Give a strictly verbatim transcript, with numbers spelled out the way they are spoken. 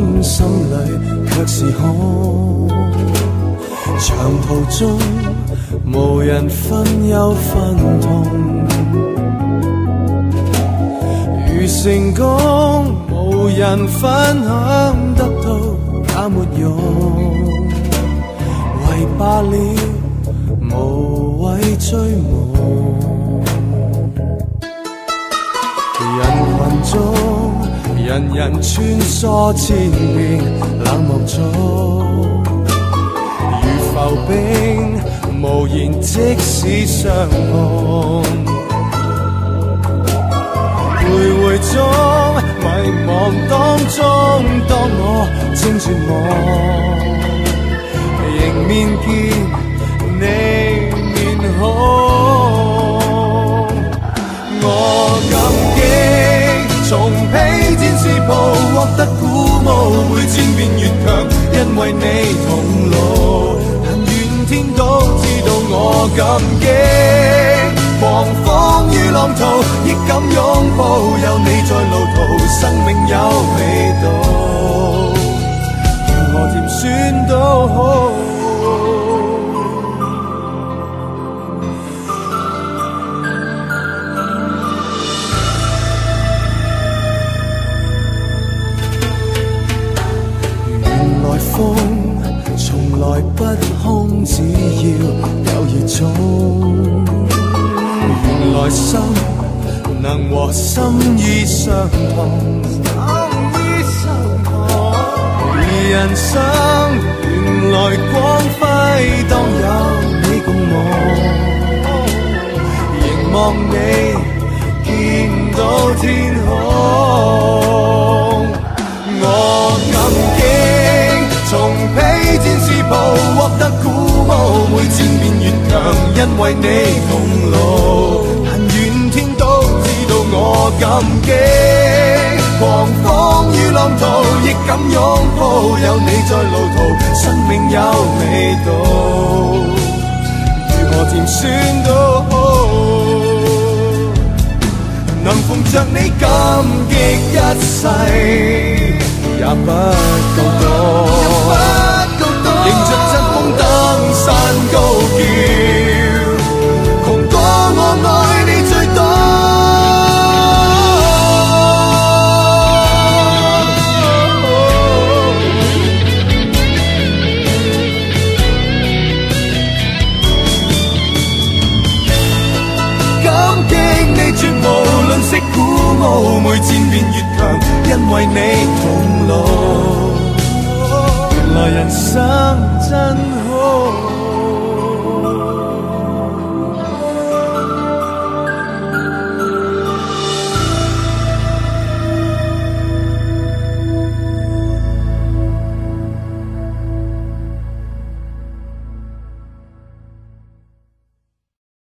心里卻是空。長途中無人分憂分痛，如成功無人分享得到也沒用，為罷了無謂追夢。人群中人人穿梭千變冷漠中，如浮冰無言即使相碰，徘徊中迷茫當中，當我正絕望，迎面見你面孔，我感激從披戰士袍獲得鼓舞，會漸變越強，因為你同路，但願天都知道我感激。狂風與浪濤亦敢擁抱，有你在路途，生命有味道，如何甜酸都好。原來風從來不空，只要有熱衷。原來心能和心意相同，而人生原來光輝當有你共舞，凝望你見到天空，我感激從披戰士袍獲得鼓舞，會漸變越強，因為你同路，但願天都知道我感激。狂風與浪濤亦敢擁抱，有你在路途，生命有味道，如何甜酸都好，能逢着你感激一世也不夠多。